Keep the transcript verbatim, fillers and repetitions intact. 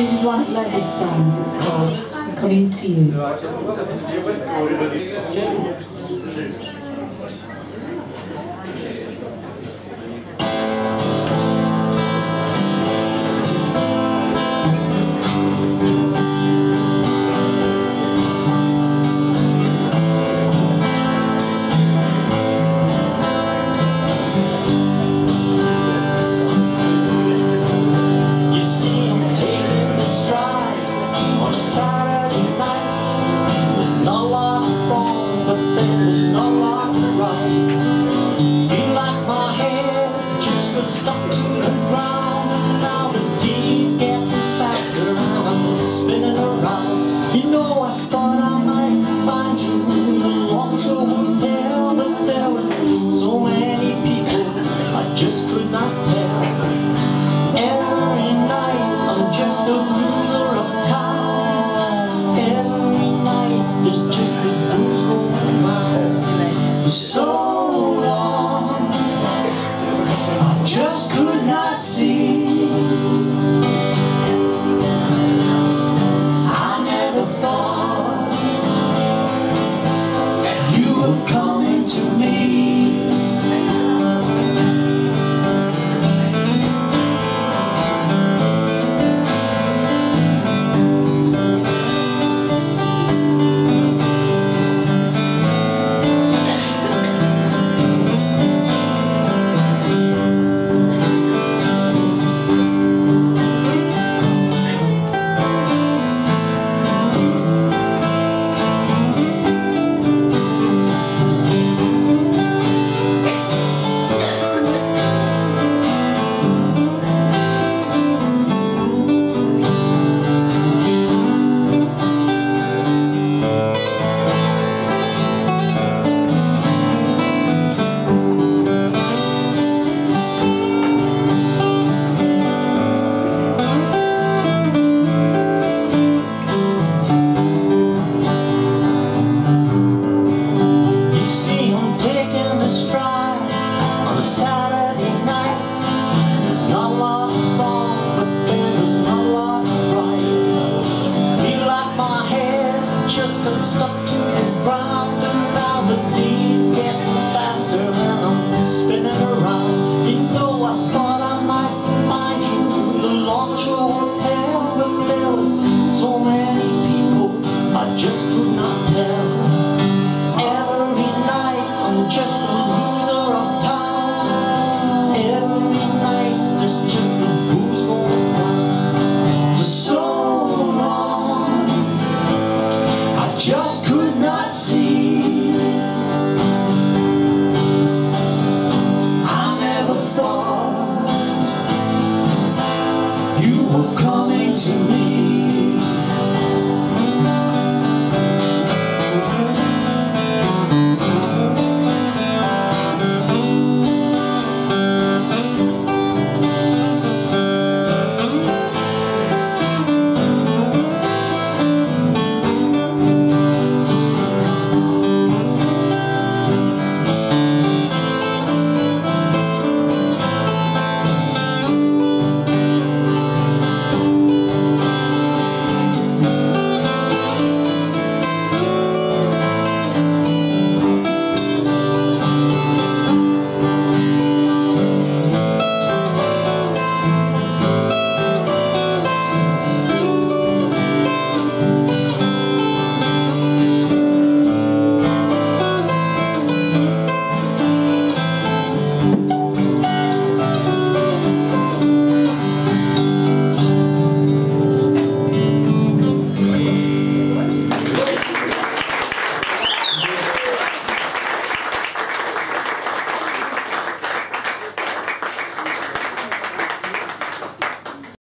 This is one of Leslie's songs. It's called I'm Coming to You. Stuck to the ground, and now the D's getting faster and I'm spinning around. You know, I thought I might find you in the Longshore Hotel, but there was so many people I just could not tell. Every night I'm just a loser uptown. Every night there's just the blues going around. For so long I just could not see. I never thought you were coming to me. Saturday night, there's not a lot wrong, but then there's not a lot right. Feel like my head just got stuck to the ground, and now the D's getting faster and I'm spinning around. You know, I thought I might find you in the Longshore Hotel, but there was so many people I just could not tell. Every night I'm just a loser uptown. Just could not see. I never thought you were coming to me.